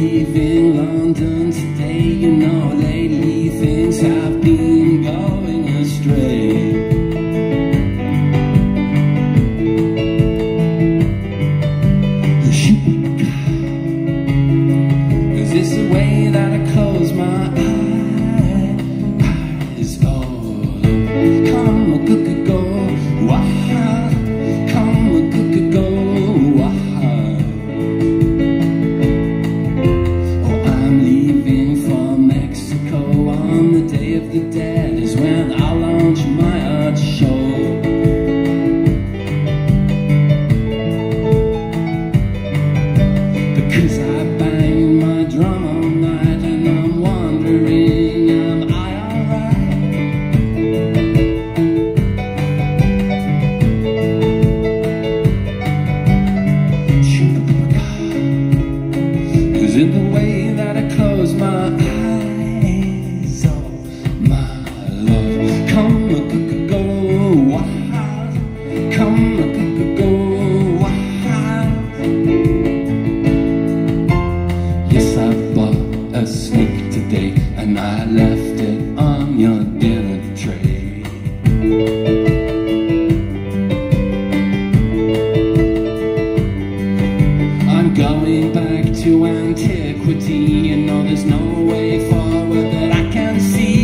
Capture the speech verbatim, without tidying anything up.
leaving London today. You know, lately things have been going astray. Is this the way that I close my eyes? Oh, come on, cook it, go, wah. Come on, cook it, go, wah. Oh, I'm leaving for Mexico on the Day of the Dead is when I'll launch my art show. Because I banged my drum all night and I'm wondering, am I alright? Cause in the way that I close my eyes, oh my love, come a cook go wild, come a cook go wild. Yes, I bought a snake today and I left it on your dinner tray. I'm going back to antiquity. You know there's no way forward that I can see.